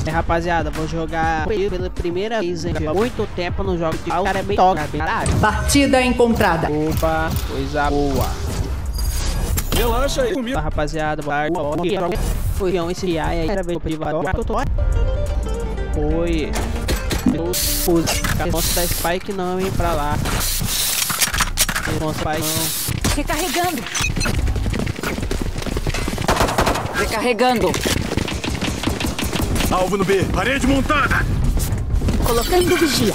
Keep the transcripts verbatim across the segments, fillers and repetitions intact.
É, rapaziada, vou jogar pela primeira vez em muito tempo no jogo de... O cara é bem toca, bem caralho. Partida encontrada. Opa, coisa boa. Relaxa aí comigo. Tá, rapaziada, boa tarde. Foi esse ai aí, era ver o privado. Foi. Nossa, da Spike não, hein, pra lá. Nossa, Spike não. Recarregando. Recarregando. Alvo no B. Parede montada. Colocando vigia.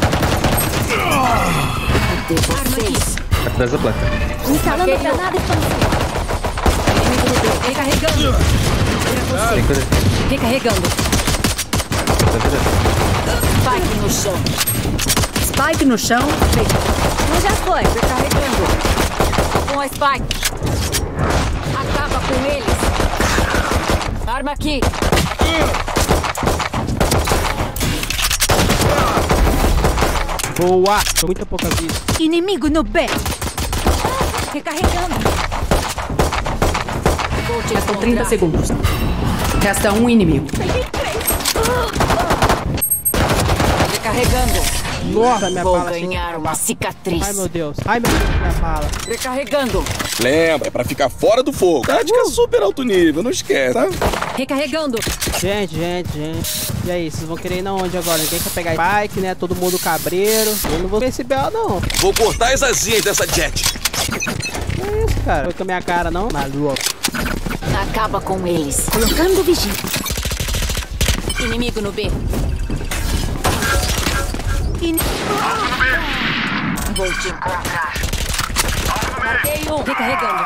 Cadê vocês? Atrás da placa. Instalando granada expansiva. Recarregando. Recarregando. Spike no chão. Spike no chão. Um já foi. Recarregando. Com a Spike. Acaba com eles. Arma aqui. Boa! Foi muita pouca vida. Inimigo no B. Recarregando. Restam trinta segundos. Resta um inimigo. Recarregando. Nossa, minha Vou bala. ganhar assim, uma cicatriz. Ai, meu Deus. Ai, meu Deus, minha bala. Recarregando. Lembra, é pra ficar fora do fogo. Tática uh. super alto nível, não esquece, tá? Recarregando. Gente, gente, gente. E aí, vocês vão querer ir na onde agora? Ninguém quer pegar Spike, né? Todo mundo cabreiro. Eu não vou ver esse B O, não. Vou cortar as asinhas dessa jet. Que é isso, cara? Foi com a minha cara, não? Maluco. Acaba com eles. Colocando vigia. Inimigo no B. In... Vou te encontrar. Marquei um. Recarregando.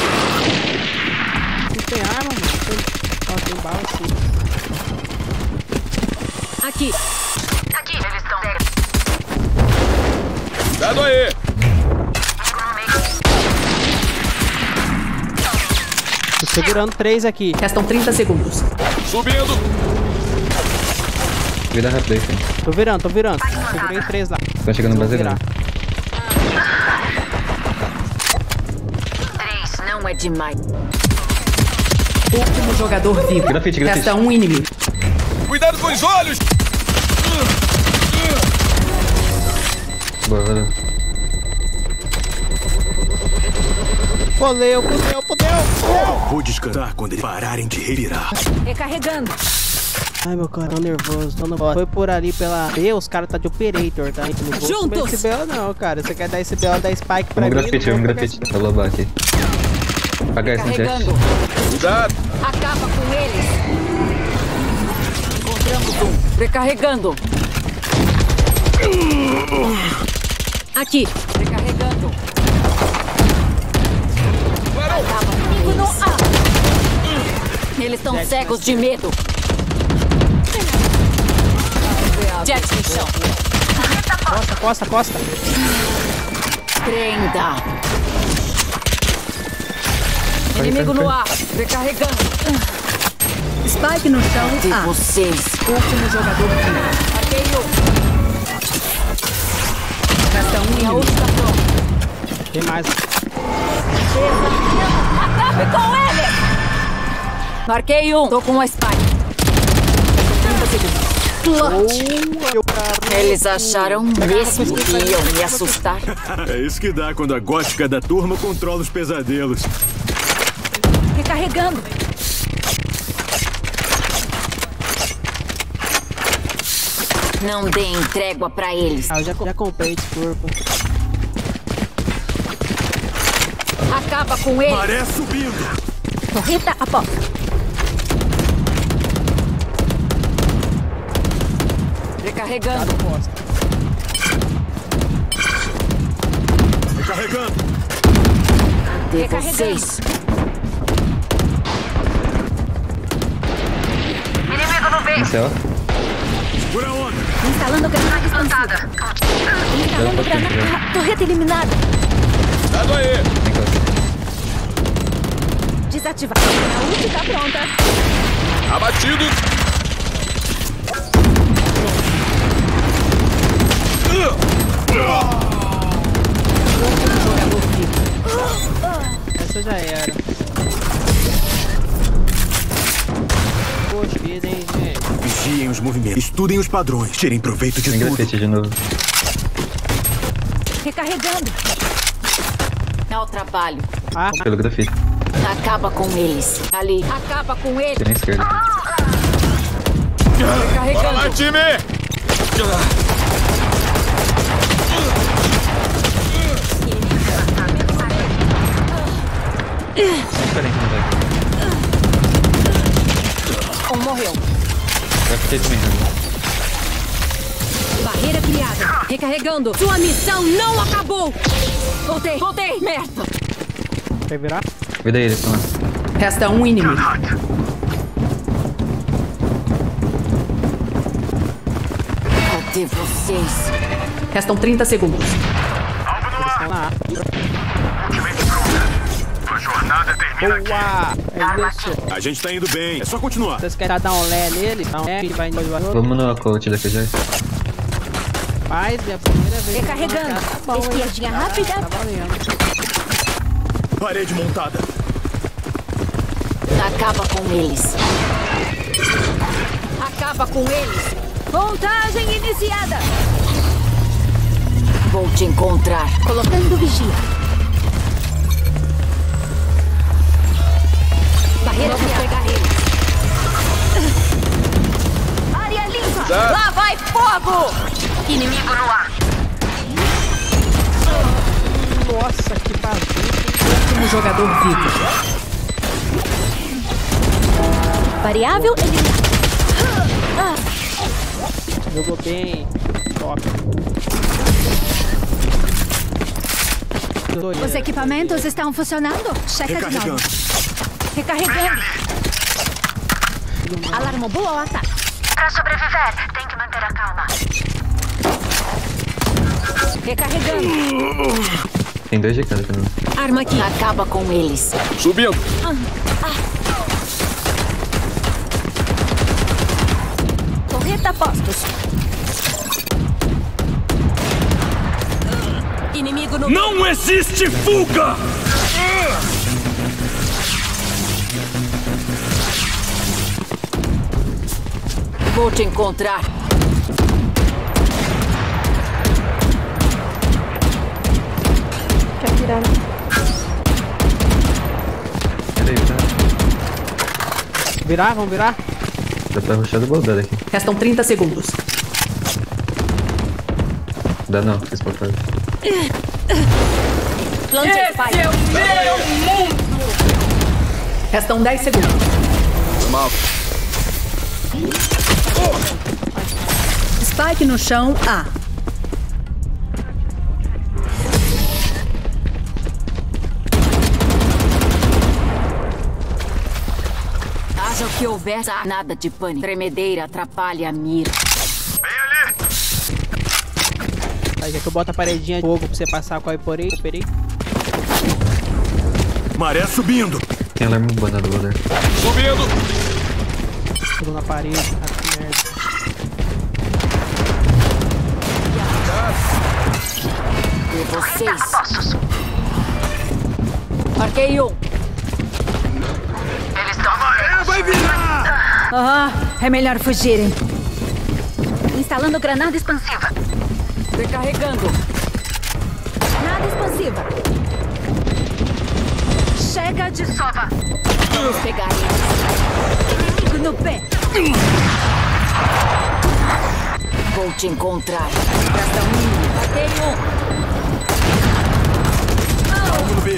Não tem arma, mano. Tem... Ó, tem bala sim. Aqui. Aqui. Eles estão... Cuidado aí. Tô segurando três aqui. Restam trinta segundos. Subindo. Vira rápido aí, filho. Tô virando, tô virando. Segurei três lá. Tá chegando no brasileiro. Três não é demais. Último jogador vivo. Grafite, grafite. Resta um inimigo. Cuidado com os olhos. Boa, valeu. Fodeu, fodeu, fodeu. Vou descansar quando eles pararem de revirar. Recarregando. Ai, meu cara, tô nervoso, tô nervoso. Foi por ali pela B, os caras tá de operator, tá? Não vou Juntos! comer esse B O não, cara. Você quer dar esse B O da Spike pra Um mim? grafite, não um vou pegar grafite. esse- Tá lobar aqui. Apagar esse no chat. Recarregando. Cuidado. Acaba com eles. Encontramos um. Recarregando. Aqui. Recarregando. Acaba com eles. No A. Eles estão cegos de medo. Jet no chão. Costa, costa, costa. Prenda. Inimigo no ar. Recarregando. Spike no chão. De vocês. Último jogador. Marquei um. Resta um e a última pronta. Tem mais. Acabe com ele! Marquei um. Tô com a Spike. trinta segundos. Oh, Eles acharam mesmo que iam me assustar? É isso que dá quando a gótica da turma controla os pesadelos. Recarregando. Não deem trégua pra eles. Ah, eu já, já comprei esse corpo. Acaba com eles. Maré subindo. Torreta a porta. Recarregando. Recarregando. De vocês. Inimigo no B. No céu. Segura a onda. Instalando granada expansiva. Plantada. Instalando granada. Torreta eliminada. Cuidado aí. Vem cá. Desativar. A ult tá pronta. Abatido. Essa já era. Poxa vida, hein, gente. Vigiem os movimentos. Estudem os padrões. Tirem proveito de Tem tudo. grafite de novo. Recarregando. Ao trabalho. Ah, Pelo grafite. Acaba com eles. Ali. Acaba com ele. Tem na esquerda. Bora lá, time! Diferente, não vai. Um morreu. Grafite também, né? Barreira criada. Recarregando. Sua missão não acabou. Voltei. Voltei. Merda. quer virar? Cuida aí, eles estão lá. Resta um inimigo. Cadê vocês? Restam trinta segundos. Eles estão na A. A jornada termina Boa! É isso. A gente tá indo bem. É só continuar. Vocês querem dar um lé nele? Não é, ele vai indo devagar. Vamos no coach da Q G. Faz, minha primeira vez. Recarregando. Tá bom, hein? Espiadinha Tá- rápida. Tá valendo. Parede montada. Acaba com eles. Acaba com eles. Montagem iniciada. Vou te encontrar. Colocando vigia. Barreira Vamos pegar eles. Área limpa. Tá. Lá vai fogo. Inimigo no ar. Nossa, que bagunça. Último jogador vivo. Variável eliminada. Jogou bem. Top. Os equipamentos estão funcionando? Checa de novo. Recarregando. Recarregando. Alarma boa ao ataque. Pra sobreviver, tem que manter a calma. Recarregando. Tem dois de cada também. Arma aqui. Acaba com eles. Subindo. Torreta postos. Inimigo no... Não existe fuga! Vou te encontrar. Peraí, tá? Virar, vamos virar? Dá pra rushar do baldado aqui. Restam trinta segundos. Dá não, fiz papel. Plante Spike. É o meu mundo! Restam dez segundos. Mal. Spike no chão, A. Haja o que houver, nada de pânico. Tremedeira atrapalha a mira. Aí já que eu boto a paredinha de fogo pra você passar com a Iporei. Iporei. Maré subindo. Tem alarme boa do Boulder. Subindo. Tudo na parede. Ah, que merda. E vocês? Marquei um. Eles estão. Maré vai virar! Ah, é melhor fugirem. Instalando granada expansiva. Recarregando. Granada expansiva. Chega de sova. Vamos pegar eles. Inimigo no pé. Vou te encontrar. Resta um inimigo. Matei um. Alvo no B.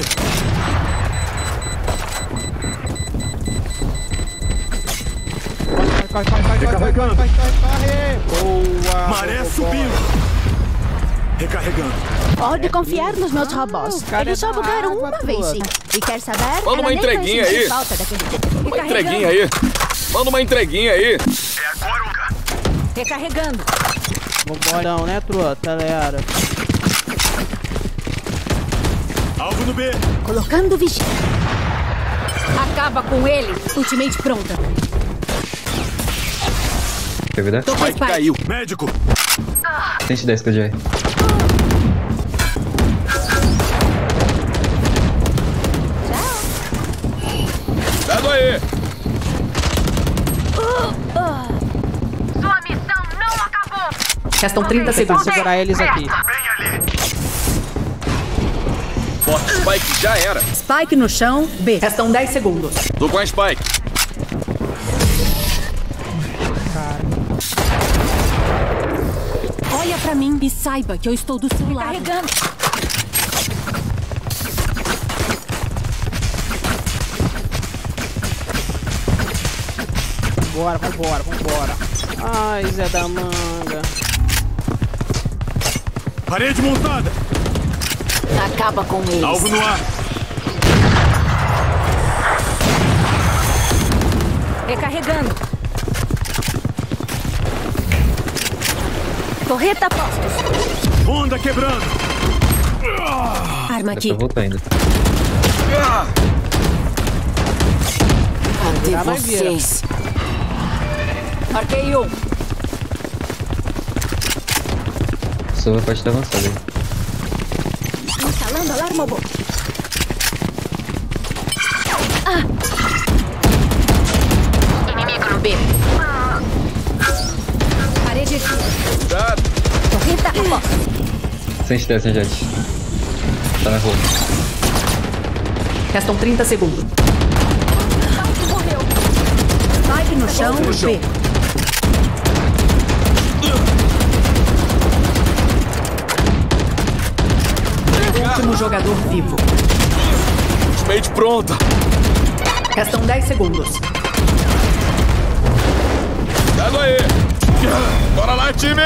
Corre, corre, corre, corre, corre, corre, corre, corre, corre. Boa. Maré boa, subindo. Recarregando. Pode confiar nos meus robôs. o cara Eles só é da bugaram água uma toda. vez, sim. E quer saber? Manda Ela uma nem vai entreguinha sentir aí. falta daquele dia. Uma entreguinha aí. Manda uma entreguinha aí. É agora ou nunca. Recarregando. Vambora, não, né, truta, galera? Alvo no B. Colocando vigia. Acaba com ele. Ultimate pronta. Quer virar? Tô com Spike Spike. caiu. Médico. cento e dez Q G. Dado aí. Restam trinta Vou tentar segundos. segurar eles aqui. Bota Spike, já era. Spike no chão, B. Restam dez segundos. Tô com a Spike. Olha pra mim e saiba que eu estou do seu lado. Carregando. Vambora, vambora, vambora. Ai, Zé da Manga. Parede montada. Acaba com eles. Alvo no ar. Recarregando. Torreta postos. Onda quebrando. Arma Dá aqui. pra voltar ainda. Cadê Já vai vir. vocês? Marquei um. Só a parte da avançada aí. Instalando alarma bom. Inimigo no B. Parede aqui. Cuidado. Torreta postos. Sem estresse, sem jet. Tá na rua. Restam trinta segundos. Spike no chão, B. Último jogador vivo. Ultimate pronta. Restam dez segundos. Cuidado aí. Bora lá, time.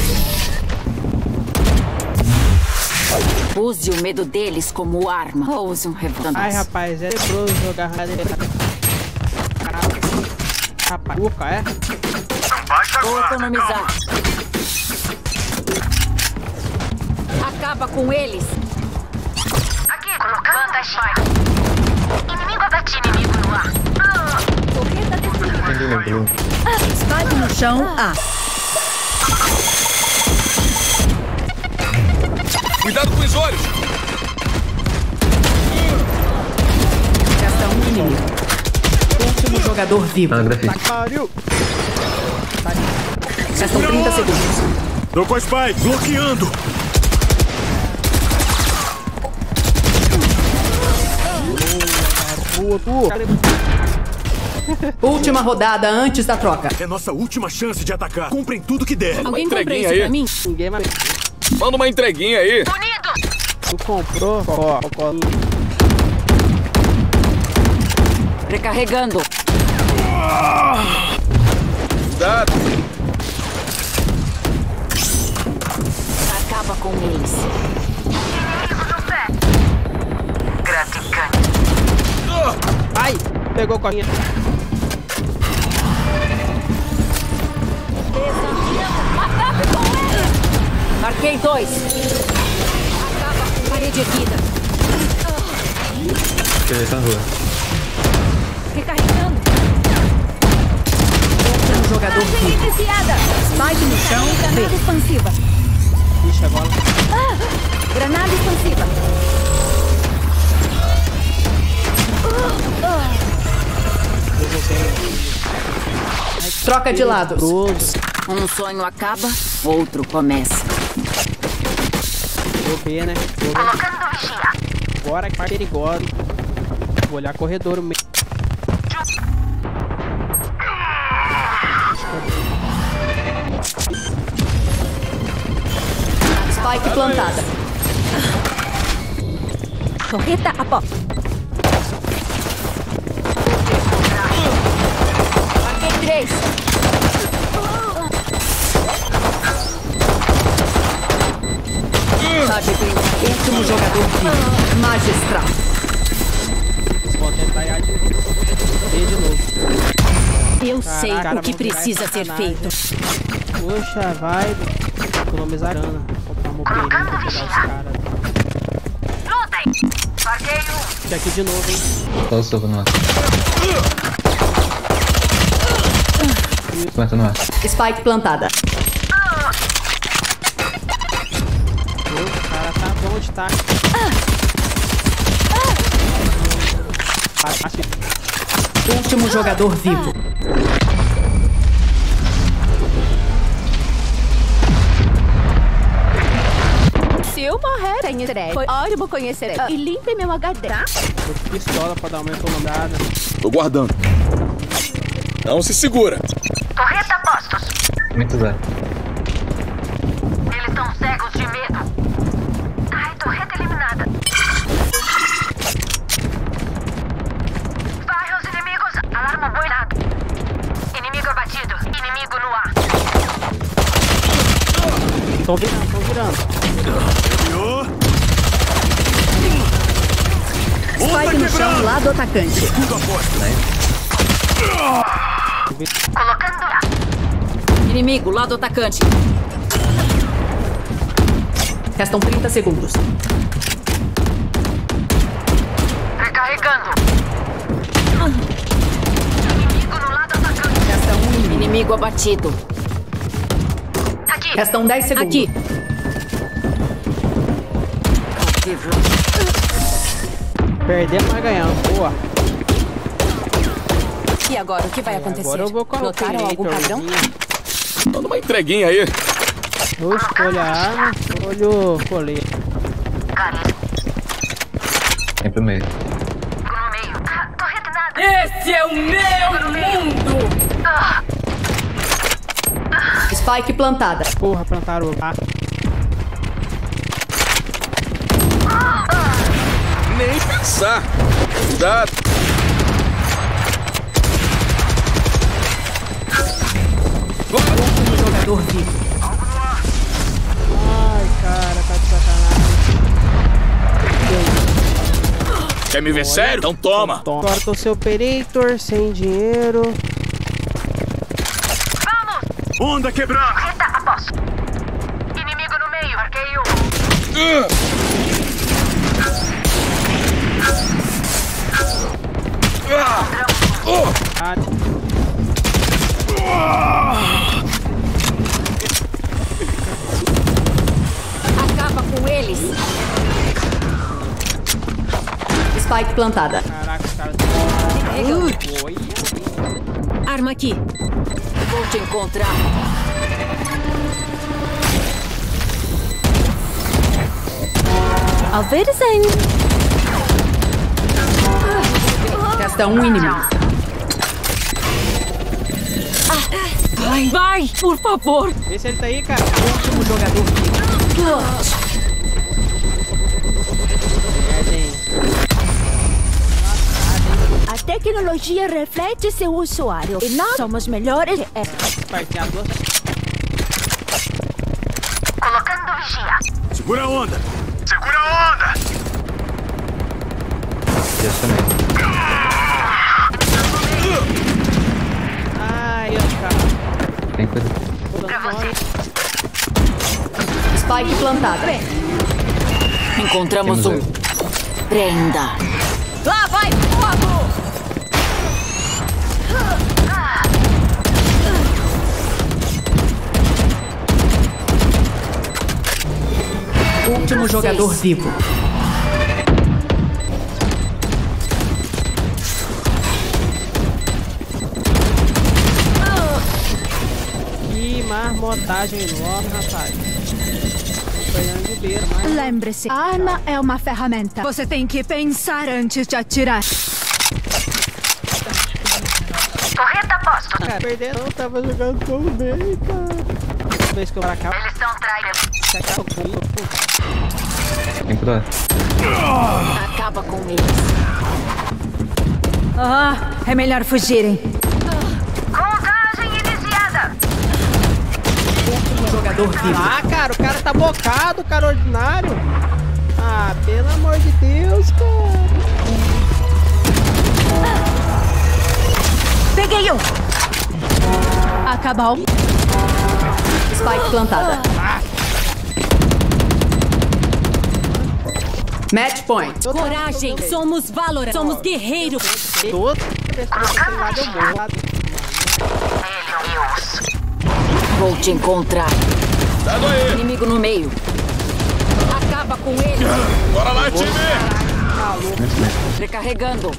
Use o medo deles como arma. Ou use um revólver. Ai, rapaz, é tenebroso jogar rádio. Rapaz, uca, é? Vou economizar. Acaba com eles. Aqui, colocando a Spike. Inimigo abatido, inimigo no ar. Torreta destruída. Entendeu, Blue? Spike no chão, A. Cuidado com os olhos. Resta um inimigo. Último jogador vivo. Ah, grafite. Tá que pariu. Restam trinta segundos. Tô com a Spike. Bloqueando. Boa, tu. Última rodada antes da troca. É nossa última chance de atacar. Comprem tudo que der. Alguém compra entreguinha isso aí. pra mim? Ninguém vai. Manda uma entreguinha aí. Tu comprou? Ó, ó. Recarregando. Cuidado. Acaba com eles. Gratificante. Ai, pegou com a minha. Acabe com eles. Marquei dois. Acaba com parede erguida. Ele tá na rua. Recarregando. Último jogador vivo. Iniciada. Spike no chão, Granada expansiva. Ixi, agora. Granada expansiva. Troca de lados. Grosso. Um sonho acaba, outro começa. Vou B, né? Vou B. Colocando vigia. Agora que é perigoso. Vou olhar corredor meio. Spike plantada. Torreta a pó. Marquei três. Último jogador vivo. Magistral. Vou tentar ir de novo. B de novo. Eu Caraca, sei cara, o que vamos virar precisa essa ser sacanagem. feito. Poxa, vai. Economizar grana. Comprar uma operinha pra pegar os caras. Lutem. Marquei um. E aqui de novo, hein? Só o soco no ar. Mata no ar. Spike plantada. O cara tá onde tá? Último jogador vivo. vou morrer sem estresse. Foi ótimo conhecer. Uh, e limpe meu H D, tá? Tô pistola pra dar uma incomodada. Tô guardando. Não se segura. Torreta a postos. Muito bem. Eles estão cegos de medo. Ai, torreta eliminada. Vai aos inimigos. Alarma boiado. Inimigo abatido. Inimigo no ar. Tô virando, tô virando. Spike no chão, lado atacante. Escudo a porta. Colocando lá. Inimigo, lado atacante. Restam trinta segundos. Recarregando. Inimigo no lado atacante. Resta um inimigo. Inimigo abatido. Aqui. Restam dez segundos. Aqui. Perdemos, mas ganhamos. Boa. E agora, o que vai acontecer? Agora eu vou colocar Notaram algum padrão? Manda uma entreguinha aí. Eu escolho a arma, escolho o colete. Vem pro meio. No meio. Ah, torreta nada. Esse é o meu mundo! Ah, Spike plantada. Porra, plantaram. Ah, Nem pensar. Cuidado. Último jogador vivo. ai, cara, tá de sacanagem. Quer me ver sério? Então toma. Toma. Agora tô sem operator, sem dinheiro. vamos. Onda quebrando. Torreta a posto. Inimigo no meio. Marquei um. Uh. Ah. Oh. Ah, Acaba com eles. Spike plantada. caraca, os caras. Oi. Arma aqui. Vou te encontrar. Auf Wiedersehen. Resta um inimigo. Vai, vai, por favor. Vê se ele tá aí, cara. Último jogador vivo. Merda, hein? A tecnologia reflete seu usuário. E nós somos melhores. É. Partear duas. Colocando vigia. Segura a onda. Segura a onda. Já também. Ai, ó, cara. Tem coisa. Pra você. Spike plantada. Encontramos Temos um. Prenda. Lá vai, fogo! Último jogador vivo. Que marmotagem enorme, rapaz. Apanhando de beira, mas. Lembre-se, a arma é uma ferramenta. Você tem que pensar antes de atirar. Torreta a posto. Cara, perder não, tava jogando tão bem, cara. Toda vez que eu pra cá, Eles são traidores. você acaba comigo. Vem pro ar. Acaba com eles. Ah, é melhor fugirem. Contagem iniciada. Último jogador vivo. Ah, cara, o cara tá bocado, cara ordinário. Ah, pelo amor de Deus, cara. Peguei um. Acabou. Spike plantada. Match point. Coragem, somos Valorant, somos guerreiros. Toda vez que eu tô do lado, eu morro. Deus. Vou te encontrar. Cuidado aí. Inimigo no meio. Acaba com ele. Bora lá, time. Recarregando.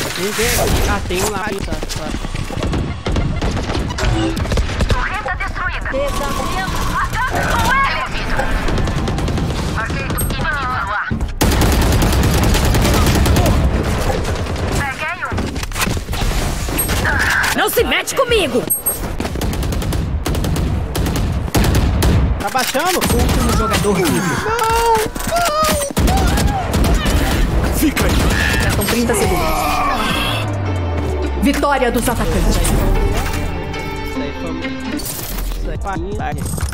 Ninguém. Ah, tem um lá. Tá, tá. Torreta destruída. vida. Desafio. Ataque com ele. Marquei inimigo no ar. Peguei um. Não se mete comigo! Tá baixando? Último jogador vivo. Fica aí. São trinta segundos. Vitória dos atacantes. Isso aí foi... Isso aí foi...